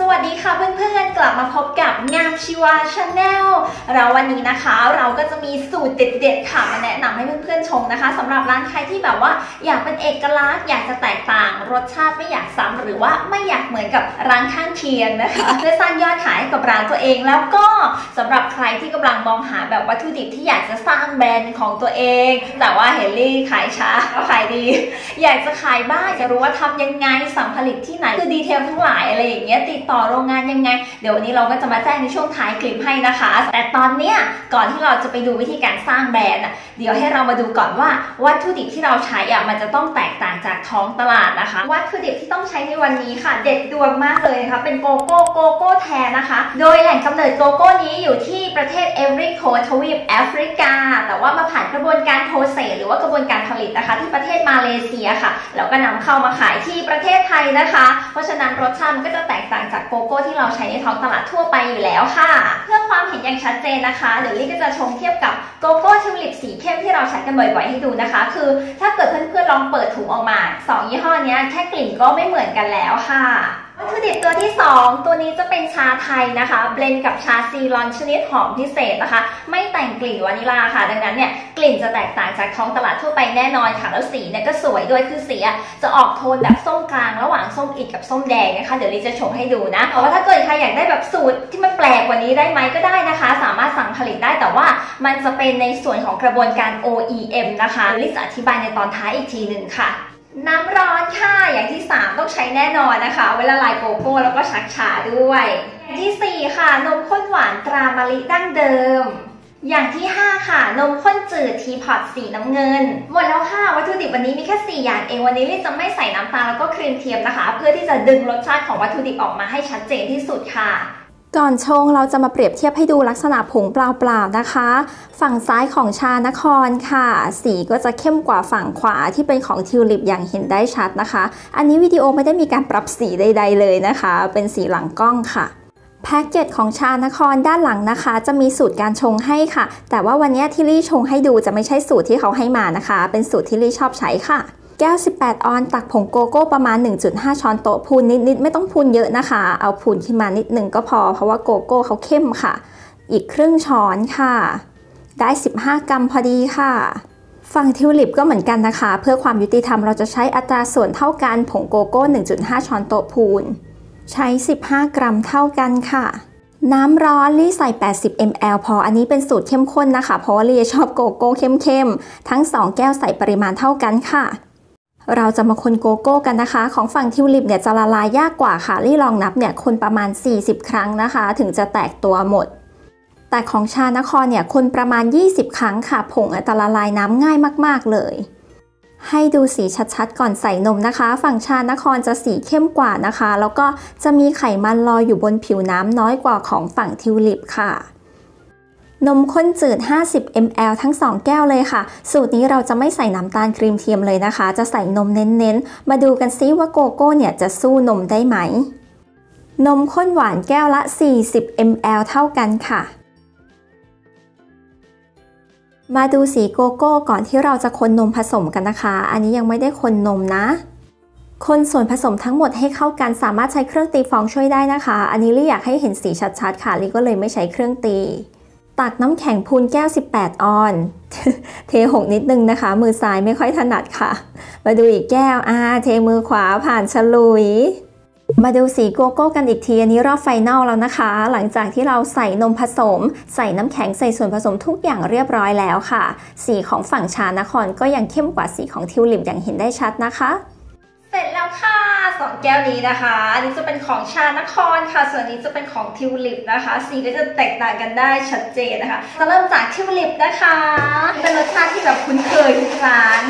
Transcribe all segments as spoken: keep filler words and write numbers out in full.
วัสดีค่ะเพื่อนๆกลับมาพบกับงามชีวาชาแนลเราวันนี้นะคะเราก็จะมีสูตรเด็ดๆค่ะมาแนะนำให้เพื่อนๆชมนะคะสำหรับร้านใครที่แบบว่าอยากเป็นเอกลักษณ์อยากจะแตกต่างรสชาติไม่อยากซ้ำหรือว่าไม่อยากเหมือนกับร้านข้างเคียงนะคะเพื่อสร้างยอดขายให้กับร้านตัวเองแล้วก็สำหรับใครที่กำลังมองหาแบบวัตถุดิบที่อยากจะสร้างแบรนด์ของตัวเองแต่ว่าเฮลลี่ขายช้าก็ขายดีอยากจะขายบ้างจะรู้ว่าทำยังไงสั่งผลิตที่ไหนคือดีเทลทั้งหลายอะไรอย่างเงี้ยติดต่อโรงงานยังไงเดี๋ยววันนี้เราก็จะมาแจ้งในช่วงท้ายคลิปให้นะคะแต่ตอนเนี้ยก่อนที่เราจะไปดูวิธีการสร้างแบรนด์อ่ะเดี๋ยวให้เรามาดูก่อนว่าวัตถุดิบที่เราใช้อ่ะมันจะต้องแตกต่างจากท้องตลาดนะคะวัตถุดิบที่ต้องใช้ในวันนี้ค่ะเด็ดดวงมากเลยค่ะเป็นโกโก้โกโก้แทนนะคะโดยแหล่งกำเนิดโกโก้นี้อยู่ที่ประเทศเอฟริโกทวีปแอฟริกาแต่ว่ามาผ่านกระบวนการโปรเซสหรือว่ากระบวนการผลิตนะคะที่ประเทศมาเลเซียค่ะแล้วก็นำเข้ามาขายที่ประเทศไทยนะคะเพราะฉะนั้นรสชาติมันก็จะแตกต่างจากโกโก้ที่เราใช้ในท้องตลาดทั่วไปอยู่แล้วค่ะเพื่อความเห็นอย่างชัดเจนนะคะเดี๋ยวลี่ก็จะชงเทียบกับโกโก้ทิวลิปสีเข้มที่เราใช้กันบ่อยๆให้ดูนะคะคือถ้าเกิดเพื่อนๆลองเปิดถุงออกมาสองยี่ห้อนี้แค่กลิ่นก็ไม่เหมือนกันแล้วค่ะวัตถุดิบตัวที่สองตัวนี้จะเป็นชาไทยนะคะเบลนด์กับชาซีรอนชนิดหอมพิเศษนะคะไม่แต่งกลิ่นวานิลาค่ะดังนั้นเนี่ยกลิ่นจะแตกต่างจากท้องตลาดทั่วไปแน่นอนค่ะแล้วสีเนี่ยก็สวยด้วยคือสีจะออกโทนแบบส้มกลางระหว่างส้มอิฐกับส้มแดงนะคะเดี๋ยวลิจะชงให้ดูนะแต่ว่าถ้าเกิดใครอยากได้แบบสูตรที่มันแปลกกว่านี้ได้ไหมก็ได้นะคะสามารถสั่งผลิตได้แต่ว่ามันจะเป็นในส่วนของกระบวนการ โอ อี เอ็ม นะคะลิจะอธิบายในตอนท้ายอีกทีหนึ่งค่ะน้ำร้อนค่ะอย่างที่สามต้องใช้แน่นอนนะคะเวลาลายโกโก้แล้วก็ชักชาด้วยอย่างที่สี่ค่ะนมข้นหวานตรามะลิดั้งเดิมอย่างที่ห้าค่ะนมข้นจืดทีพอตสีน้ำเงินหมดแล้วค่ะวัตถุดิบวันนี้มีแค่สี่อย่างเองวันนี้ลิจะไม่ใส่น้ำตาลแล้วก็ครีมเทียมนะคะเพื่อที่จะดึงรสชาติของวัตถุดิบออกมาให้ชัดเจนที่สุดค่ะก่อนชงเราจะมาเปรียบเทียบให้ดูลักษณะผงเปล่าๆนะคะฝั่งซ้ายของชานครค่ะสีก็จะเข้มกว่าฝั่งขวาที่เป็นของทิวลิปอย่างเห็นได้ชัดนะคะอันนี้วิดีโอไม่ได้มีการปรับสีใดๆเลยนะคะเป็นสีหลังกล้องค่ะแพ็กเกจของชานครด้านหลังนะคะจะมีสูตรการชงให้ค่ะแต่ว่าวันนี้ที่ลี่ชงให้ดูจะไม่ใช่สูตรที่เขาให้มานะคะเป็นสูตรที่ลี่ชอบใช้ค่ะแก้วสิบแปดออนตักผงโกโก้ประมาณ หนึ่งจุดห้า ช้อนโต๊ะพูนนิดๆไม่ต้องพูนเยอะนะคะเอาพูนขึ้นมานิดหนึ่งก็พอเพราะว่าโกโก้เขาเข้มค่ะอีกครึ่งช้อนค่ะได้สิบห้ากรัมพอดีค่ะฝั่งทิวลิปก็เหมือนกันนะคะเพื่อความยุติธรรมเราจะใช้อัตราส่วนเท่ากันผงโกโก้ หนึ่งจุดห้า ช้อนโต๊ะพูนใช้สิบห้ากรัมเท่ากันค่ะน้ำร้อนลี่ใส่แปดสิบมิลลิลิตร พออันนี้เป็นสูตรเข้มข้นนะคะเพราะว่าลี่ชอบโกโก้เข้มๆทั้งสองแก้วใส่ปริมาณเท่ากันค่ะเราจะมาคนโกโก้กันนะคะของฝั่งทิวลิปเนี่ยจะละลายยากกว่าค่ะลี่ลองนับเนี่ยคนประมาณสี่สิบครั้งนะคะถึงจะแตกตัวหมดแต่ของชานครเนี่ยคนประมาณยี่สิบครั้งค่ะผงจะละลายน้ำง่ายมากๆเลยให้ดูสีชัดๆก่อนใส่นมนะคะฝั่งชานครจะสีเข้มกว่านะคะแล้วก็จะมีไขมันลอยอยู่บนผิวน้ำน้อยกว่าของฝั่งทิวลิปค่ะนมข้นจืดห้าสิบมิลลิลิตร ทั้งสองแก้วเลยค่ะสูตรนี้เราจะไม่ใส่น้ำตาลครีมเทียมเลยนะคะจะใส่นมเน้นๆมาดูกันซิว่าโกโก้เนี่ยจะสู้นมได้ไหมนมข้นหวานแก้วละสี่สิบมิลลิลิตร เท่ากันค่ะมาดูสีโกโก้ก่อนที่เราจะคนนมผสมกันนะคะอันนี้ยังไม่ได้คนนมนะคนส่วนผสมทั้งหมดให้เข้ากันสามารถใช้เครื่องตีฟองช่วยได้นะคะอันนี้ลี่อยากให้เห็นสีชัดๆค่ะลี่ก็เลยไม่ใช้เครื่องตีตักน้ำแข็งพูนแก้วสิบแปดออน เทหกนิดนึงนะคะมือซ้ายไม่ค่อยถนัดค่ะมาดูอีกแก้วอ่าเทมือขวาผ่านฉลุยมาดูสีโกโก้กันอีกทีอันนี้รอบไฟนอลแล้วนะคะหลังจากที่เราใส่นมผสมใส่น้ำแข็งใส่ส่วนผสมทุกอย่างเรียบร้อยแล้วค่ะสีของฝั่งชานครก็ยังเข้มกว่าสีของทิวลิปอย่างเห็นได้ชัดนะคะเสร็จแล้วค่ะสองแก้วนี้นะคะอันนี้จะเป็นของชานครค่ะส่วนนี้จะเป็นของทิวลิปนะคะสีก็จะแตกต่างกันได้ชัดเจนนะคะจะเริ่มจากทิวลิปนะคะเป็นรสชาติที่แบบคุ้นเคยทุกร้าน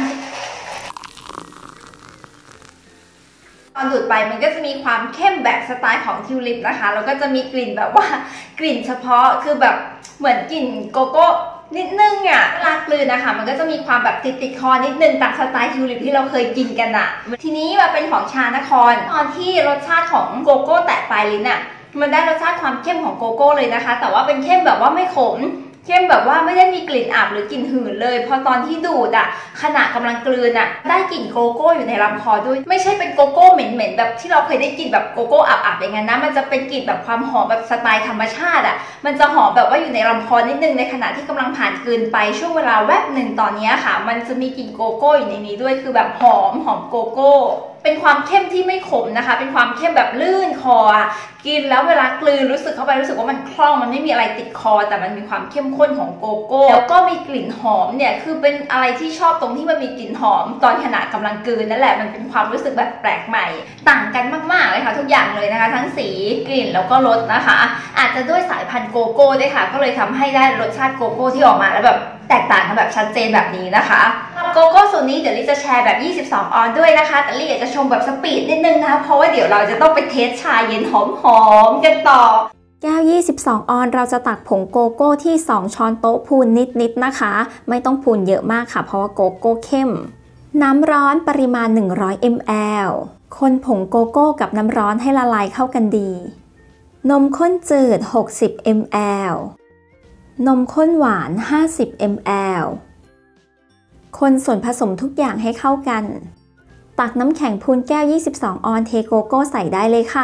ตอนดูดไปมันก็จะมีความเข้มแบบสไตล์ของทิวลิปนะคะแล้วก็จะมีกลิ่นแบบว่ากลิ่นเฉพาะคือแบบเหมือนกลิ่นโกโก้นิดนึงอ่ะเวลากลืนนะคะมันก็จะมีความแบบติดติดคอนิดนึงตามสไตล์ทิวลิปที่เราเคยกินกันอ่ะทีนี้มาเป็นของชานครตอนที่รสชาติของโกโก้แตะปลายลิ้นอ่ะมันได้รสชาติความเข้มของโกโก้เลยนะคะแต่ว่าเป็นเข้มแบบว่าไม่ขมเข้มแบบว่าไม่ได้มีกลิ่นอับหรือกลิ่นหืนเลยพอตอนที่ดูดอ่ะขณะกำลังกลืนอ่ะได้กลิ่นโกโก้อยู่ในลำคอด้วยไม่ใช่เป็นโกโก้เหม็นๆแบบที่เราเคยได้กลิ่นแบบโกโก้อับๆอย่างนั้นนะมันจะเป็นกลิ่นแบบความหอมแบบสไตล์ธรรมชาติอ่ะมันจะหอมแบบว่าอยู่ในลำคอนิดนึงในขณะที่กำลังผ่านกลืนไปช่วงเวลาแวบหนึ่งตอนนี้ค่ะมันจะมีกลิ่นโกโก้อยู่ในนี้ด้วยคือแบบหอมหอมโกโก้เป็นความเข้มที่ไม่ขมนะคะเป็นความเข้มแบบลื่นคอกินแล้วเวลากลืนรู้สึกเข้าไปรู้สึกว่ามันคล่องมันไม่มีอะไรติดคอแต่มันมีความเข้มข้นของโกโก้แล้วก็มีกลิ่นหอมเนี่ยคือเป็นอะไรที่ชอบตรงที่มันมีกลิ่นหอมตอนขณะกำลังกลืนนั่นแหละมันเป็นความรู้สึกแบบแปลกใหม่ต่างกันมากๆเลยค่ะทุกอย่างเลยนะคะทั้งสีกลิ่นแล้วก็รสนะคะอาจจะด้วยสายพันธุ์โกโก้ด้วยค่ะก็เลยทำให้ได้รสชาติโกโก้ที่ออกมาแล้วแบบแตกต่างกันแบบชัดเจนแบบนี้นะคะโกโก้สูตรนี้เดี๋ยวลิจะแชร์แบบยี่สิบสองออนด้วยนะคะแต่ลิอยากจะชมแบบสปีดนิดนึงนะคะเพราะว่าเดี๋ยวเราจะต้องไปเทสชาเย็นหอมๆกันต่อแก้วยี่สิบสองออนเราจะตักผงโกโก้ที่สองช้อนโต๊ะพูนนิดๆนะคะไม่ต้องพูนเยอะมากค่ะเพราะว่าโกโก้เข้มน้ำร้อนปริมาณหนึ่งร้อยมิลลิลิตร คนผงโกโก้กับน้ำร้อนให้ละลายเข้ากันดีนมข้นจืดหกสิบมิลลิลิตร นมข้นหวานห้าสิบมิลลิลิตร คนส่วนผสมทุกอย่างให้เข้ากันตักน้ำแข็งพูนแก้วยี่สิบสองออนเทโกโก้ใส่ได้เลยค่ะ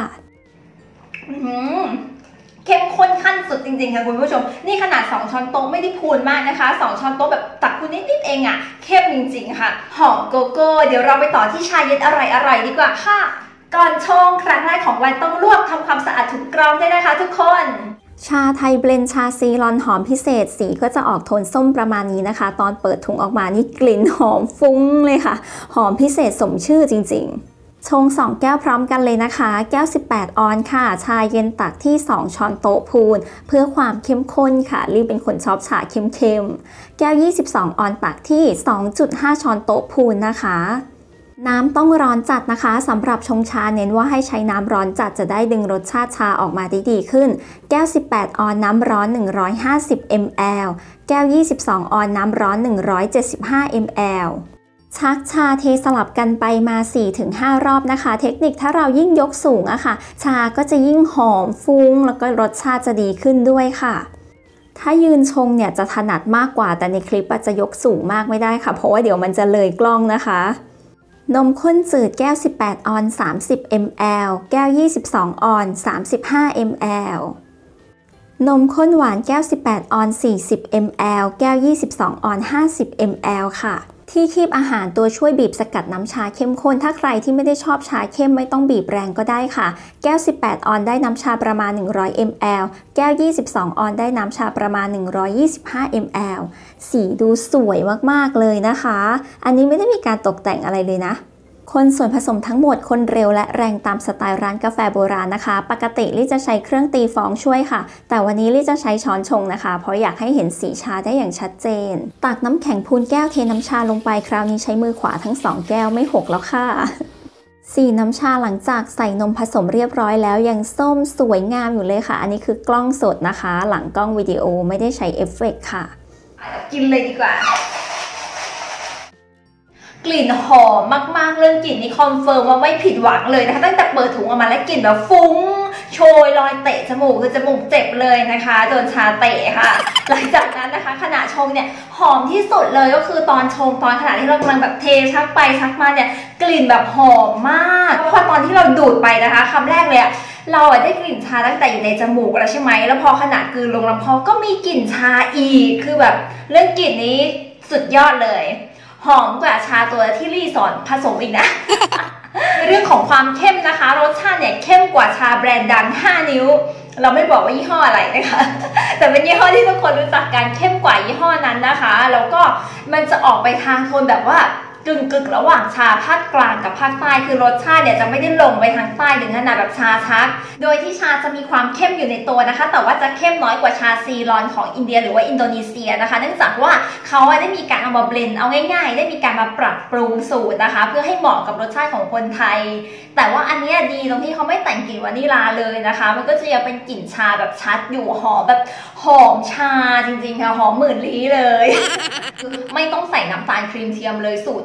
เข้มข้นขั้นสุดจริงๆค่ะคุณผู้ชมนี่ขนาดสองช้อนโต๊ะไม่ได้พูนมากนะคะสองช้อนโต๊ะแบบตักพูนนิดๆเองอะเข้มจริงๆค่ะหอมโกโก้เดี๋ยวเราไปต่อที่ชาเย็นอร่อยๆดีกว่าค่ะก่อนชงครั้งแรกของวันต้องลวกทำความสะอาดถุงกรองได้นะคะทุกคนชาไทยเบลนด์ชาซีรอนหอมพิเศษสีก็จะออกโทนส้มประมาณนี้นะคะตอนเปิดถุงออกมานี่กลิ่นหอมฟุ้งเลยค่ะหอมพิเศษสมชื่อจริงๆชงสองแก้วพร้อมกันเลยนะคะแก้วสิบแปดออนค่ะชาเย็นตักที่สองช้อนโต๊ะพูนเพื่อความเข้มข้นค่ะรีบเป็นคนชอบชาเข้มๆแก้วยี่สิบสองออนตักที่ สองจุดห้า ช้อนโต๊ะพูนนะคะน้ำต้องร้อนจัดนะคะสำหรับชงชาเน้นว่าให้ใช้น้ำร้อนจัดจะได้ดึงรสชาติชาออกมาได้ดีขึ้นแก้วสิบแปดออนน้ำร้อนหนึ่งร้อยห้าสิบมิลลิลิตร แก้วยี่สิบสองออนน้ำร้อนหนึ่งร้อยเจ็ดสิบห้ามิลลิลิตร ชักชาเทสลับกันไปมา สี่ถึงห้า รอบนะคะเทคนิคถ้าเรายิ่งยกสูงอะค่ะชาก็จะยิ่งหอมฟุ้งแล้วก็รสชาติจะดีขึ้นด้วยค่ะถ้ายืนชงเนี่ยจะถนัดมากกว่าแต่ในคลิปจะยกสูงมากไม่ได้ค่ะเพราะว่าเดี๋ยวมันจะเลยกล้องนะคะนมข้นจืดแก้วสิบแปดออนสามสิบมิลลิลิตร แก้วยี่สิบสองออนสามสิบห้ามิลลิลิตร นมข้นหวานแก้วสิบแปดออนสี่สิบมิลลิลิตร แก้วยี่สิบสองออนห้าสิบมิลลิลิตร ค่ะที่คีบอาหารตัวช่วยบีบสกัดน้ำชาเข้มข้นถ้าใครที่ไม่ได้ชอบชาเข้มไม่ต้องบีบแรงก็ได้ค่ะแก้วสิบแปดออนได้น้ำชาประมาณหนึ่งร้อยมิลลิลิตร แก้วยี่สิบสองออนได้น้ำชาประมาณหนึ่งร้อยยี่สิบห้ามิลลิลิตร สีดูสวยมากๆเลยนะคะอันนี้ไม่ได้มีการตกแต่งอะไรเลยนะคนส่วนผสมทั้งหมดคนเร็วและแรงตามสไตล์ร้านกาแฟโบราณนะคะปกติลี่จะใช้เครื่องตีฟองช่วยค่ะแต่วันนี้ลี่จะใช้ช้อนชงนะคะเพราะอยากให้เห็นสีชาได้อย่างชัดเจนตักน้ำแข็งพูนแก้วเทน้ำชาลงไปคราวนี้ใช้มือขวาทั้งสองแก้วไม่หกแล้วค่ะสีน้ำชาหลังจากใส่นมผสมเรียบร้อยแล้วยังส้มสวยงามอยู่เลยค่ะอันนี้คือกล้องสดนะคะหลังกล้องวิดีโอไม่ได้ใช้เอฟเฟกต์ค่ะกินเลยดีกว่ากลิ่นหอมมากๆเรื่องกลิ่นนี้คอนเฟิร์มว่าไม่ผิดหวังเลยนะคะตั้งแต่เปิดถุงออกมาแล้วกลิ่นแบบฟุ้งโชยลอยเตะจมูกคือจมูกเจ็บเลยนะคะโดนชาเตะค่ะหลังจากนั้นนะคะขณะชงเนี่ยหอมที่สุดเลยก็คือตอนชงตอนขณะที่เรากำลังแบบเทชักไปชักมาเนี่ยกลิ่นแบบหอมมากพอตอนที่เราดูดไปนะคะคำแรกเลยอะเราได้กลิ่นชาตั้งแต่อยู่ในจมูกแล้วใช่ไหมแล้วพอขณะกลืนลงลำคอก็มีกลิ่นชาอีกคือแบบเรื่องกลิ่นนี้สุดยอดเลยหอมกว่าชาตัวที่ลี่สอนผสมอีกนะ ในเรื่องของความเข้มนะคะรสชาติเนี่ยเข้มกว่าชาแบรนด์ดังห้านิ้วเราไม่บอกว่ายี่ห้ออะไรนะคะ แต่เป็นยี่ห้อที่ทุกคนรู้จักกันเข้มกว่ายี่ห้อนั้นนะคะแล้วก็มันจะออกไปทางโทนแบบว่ากึ่งกึ่งระหว่างชาภาคกลางกับภาคใต้คือรสชาติเนี่ยจะไม่ได้ลงไปทางใต้ถึงขนาดแบบชาชักโดยที่ชาจะมีความเข้มอยู่ในตัวนะคะแต่ว่าจะเข้มน้อยกว่าชาซีรอนของอินเดียหรือว่าอินโดนีเซียนะคะเนื่องจากว่าเขาได้มีการเอามาเบลนด์เอาง่ายๆได้มีการมาปรับปรุงสูตรนะคะเพื่อให้เหมาะกับรสชาติของคนไทยแต่ว่าอันนี้ดีตรงที่เขาไม่แต่งกลิ่นวานิลาเลยนะคะมันก็จะยังเป็นกลิ่นชาแบบชัดอยู่หอมแบบหอมชาจริงๆค่ะหอมหมื่นลี้เลย ไม่ต้องใส่น้ำตาลครีมเทียมเลยสูตรนม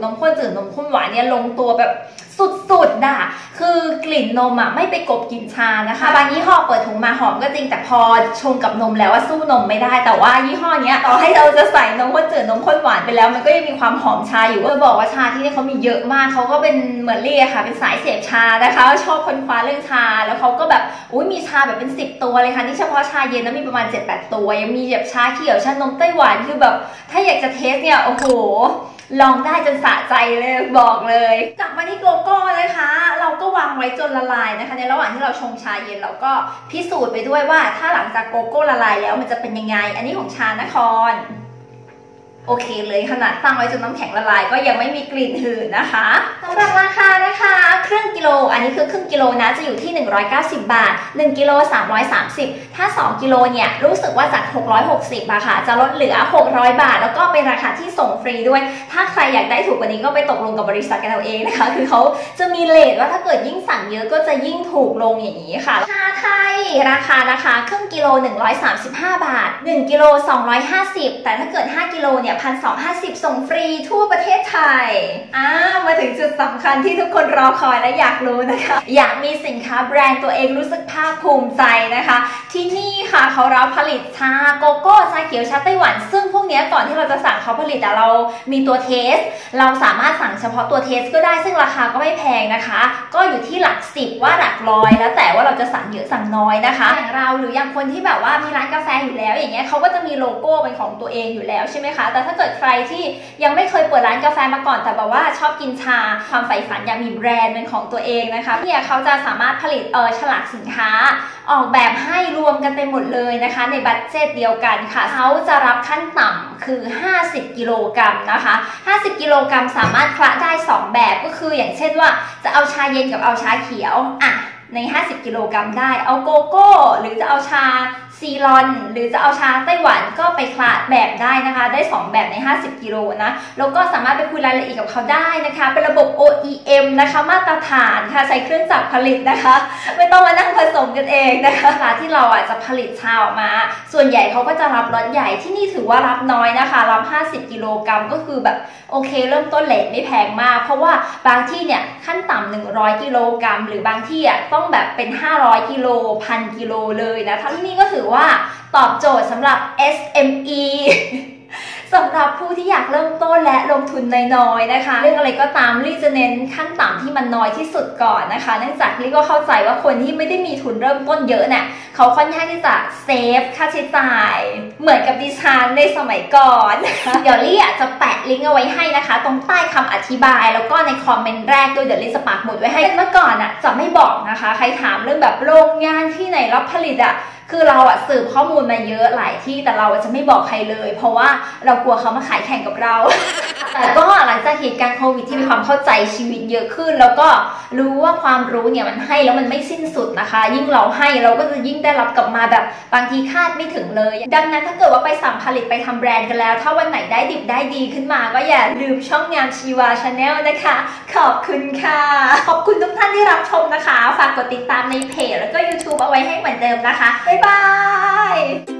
มข้นจืดนมข้นหวานเนี่ยลงตัวแบบสุดๆอ่ะคือกลิ่นนมอ่ะไม่ไปกบกลิ่นชานะคะบางยี่ห้อเปิดถุงมาหอมก็จริงแต่พอชงกับนมแล้วว่าสู้นมไม่ได้แต่ว่ายี่ห้อนี้ต่อให้เราจะใส่นมข้นจืดนมข้นหวานไปแล้วมันก็ยังมีความหอมชาอยู่ก็บอกว่าชาที่นี่เขามีเยอะมากเขาก็เป็นเหมือนเรียค่ะเป็นสายเสพชานะคะชอบค้นคว้าเรื่องชาแล้วเขาก็แบบอุ้ยมีชาแบบเป็นสิบตัวเลยค่ะนี่เฉพาะชาเย็นแล้วมีประมาณ เจ็ดแปด ตัวยังมีแบบชาเขียวชานมไต้หวันคือแบบถ้าอยากจะเทสเนี่ยโอ้โหลองได้จนสะใจเลยบอกเลยกลับมาที่โกโก้นะคะเราก็วางไว้จนละลายนะคะในระหว่างที่เราชงชาเย็นเราก็พิสูจน์ไปด้วยว่าถ้าหลังจากโกโก้ละลายแล้วมันจะเป็นยังไงอันนี้ของชานครโอเคเลยขนาดตั้งไว้จนน้ำแข็งละลายก็ยังไม่มีกลิ่นหืนนะคะสำหรับราคานะคะครึ่งกิโลอันนี้คือครึ่งกิโลนะจะอยู่ที่หนึ่งร้อยเก้าสิบบาทหนึ่งกิโลสามร้อยสามสิบถ้าสองกิโลเนี่ยรู้สึกว่าจากหกร้อยหกสิบอะค่ะจะลดเหลือหกร้อยบาทแล้วก็เป็นราคาที่ส่งฟรีด้วยถ้าใครอยากได้ถูกกว่านี้ก็ไปตกลงกับบริษัทกันเอาเองนะคะคือเขาจะมีเรทว่าถ้าเกิดยิ่งสั่งเยอะก็จะยิ่งถูกลงอย่างนี้ค่ะชาไทยราคานะคะครึ่งกิโลหนึ่งร้อยสามสิบห้าบาทหนึ่งกิโลสองร้อยห้าสิบแต่ถ้าเกิดห้ากิโลเนี่ยหนึ่งพันสองร้อยห้าสิบส่งฟรีทั่วประเทศไทยอ่ามาถึงจุดสำคัญที่ทุกคนรอคอยและอยากรู้นะคะอยากมีสินค้าแบรนด์ตัวเองรู้สึกภาคภูมิใจนะคะที่นี่ค่ะเขารับผลิตชาโกโก้ชาเขียวชาไต้หวันซึ่งพวกนี้ก่อนที่เราจะสั่งเขาผลิตแต่เรามีตัวเทสเราสามารถสั่งเฉพาะตัวเทสก็ได้ซึ่งราคาก็ไม่แพงนะคะก็อยู่ที่หลักสิบว่าหลักร้อยแล้วแต่ว่าเราจะสั่งเยอะสั่งน้อยนะคะอย่างเราหรืออย่างคนที่แบบว่ามีร้านกาแฟอยู่แล้วอย่างเงี้ยเขาก็จะมีโลโก้เป็นของตัวเองอยู่แล้วใช่ไหมคะแต่ถ้าเกิดใครที่ยังไม่เคยเปิดร้านกาแฟมาก่อนแต่แบบว่าชอบกินชาความใฝ่ฝันอยากมีแบรนด์เป็นของตัวเองนะคะเนี่ยเขาจะสามารถผลิตเออฉลากสินค้าออกแบบให้รวมกันไปหมดเลยนะคะในบัดเจ็ตเดียวกันค่ะเขาจะรับขั้นต่ำคือห้าสิบกิโลกรัมนะคะห้าสิบกิโลกรัมสามารถคละได้สองแบบก็คืออย่างเช่นว่าจะเอาชาเย็นกับเอาชาเขียวอ่ะในห้าสิบกิโลกรัมได้เอาโกโก้หรือจะเอาชาซีรอนหรือจะเอาชาไต้หวันก็ไปคละแบบได้นะคะได้สองแบบในห้าสิบกิโลนะแล้วก็สามารถไปคุยรายละเอียดกับเขาได้นะคะเป็นระบบ โอ อี เอ็ม นะคะมาตรฐานค่ะใช้เครื่องจักรผลิตนะคะไม่ต้องมานั่งผสมกันเองนะคะที่เราอ่ะจะผลิตชาออกมาส่วนใหญ่เขาก็จะรับล็อตใหญ่ที่นี่ถือว่ารับน้อยนะคะรับห้าสิบกิโลกรัมก็คือแบบโอเคเริ่มต้นเลทไม่แพงมากเพราะว่าบางที่เนี่ยขั้นต่ำหนึ่งร้อยกิโลกรัมหรือบางที่อ่ะต้องแบบเป็นห้าร้อยกิโลพันกิโลเลยนะที่นี่ก็ถือว่าตอบโจทย์สำหรับ เอส เอ็ม อี สำหรับผู้ที่อยากเริ่มต้นและลงทุนน้อยๆนะคะเรื่องอะไรก็ตามลี่จะเน้นขั้นต่ำที่มันน้อยที่สุดก่อนนะคะเนื่องจากลี่ก็เข้าใจว่าคนที่ไม่ได้มีทุนเริ่มต้นเยอะเนี่ยเขาค่อนข้างที่จะเซฟค่าใช้จ่ายเหมือนกับดิฉันในสมัยก่อนเดี๋ยวลี่จะแปะลิงก์เอาไว้ให้นะคะตรงใต้คำอธิบายแล้วก็ในคอมเมนต์แรกด้วยเดี๋ยวลี่จะปักหมุดไว้ให้เมื่อก่อนอ่ะจะไม่บอกนะคะใครถามเรื่องแบบโรงงานที่ไหนรับผลิตอ่ะคือเราอะสืบข้อมูลมาเยอะหลายที่แต่เราจะไม่บอกใครเลยเพราะว่าเรากลัวเขามาขายแข่งกับเรา แต่ก็หลังจากเหตุการณ์โควิดที่มีความเข้าใจชีวิตเยอะขึ้นแล้วก็รู้ว่าความรู้เนี่ยมันให้แล้วมันไม่สิ้นสุดนะคะยิ่งเราให้เราก็จะยิ่งได้รับกลับมาแบบบางทีคาดไม่ถึงเลยดังนั้นถ้าเกิดว่าไปสั่งผลิตไปทำแบรนด์กันแล้วถ้าวันไหนได้ดิบได้ดีขึ้นมาก็อย่าลืมช่องงามชีวาชาแนลนะคะขอบคุณค่ะขอบคุณทุกท่านที่รับชมนะคะฝากกดติดตามในเพจแล้วก็ ยูทูบ เอาไว้ให้เหมือนเดิมนะคะบ๊ายบาย